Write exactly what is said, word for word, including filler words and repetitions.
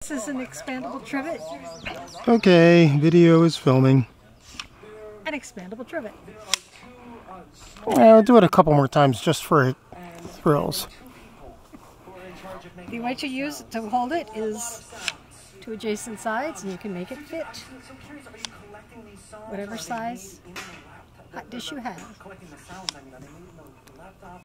This is an expandable trivet. Okay, video is filming. An expandable trivet. I'll do it a couple more times just for thrills. The way to use to hold it is two adjacent sides, and you can make it fit whatever size hot dish you have.